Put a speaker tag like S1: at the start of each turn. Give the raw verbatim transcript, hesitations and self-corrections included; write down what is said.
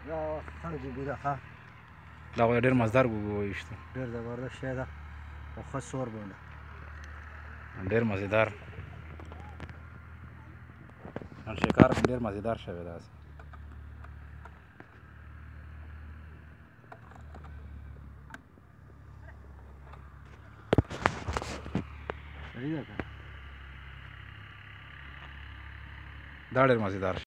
S1: دا خړ ګوګو ده ښه
S2: دا خو ډېر مزدار ګوګو وویشتو
S1: ډېر زبردست شی ده او ښه سور بونه
S2: ډېر مزېدار نن شکار هم ډېر مزېدار شوی داسې
S1: صحیح ده که
S2: دا ډېر مزېدار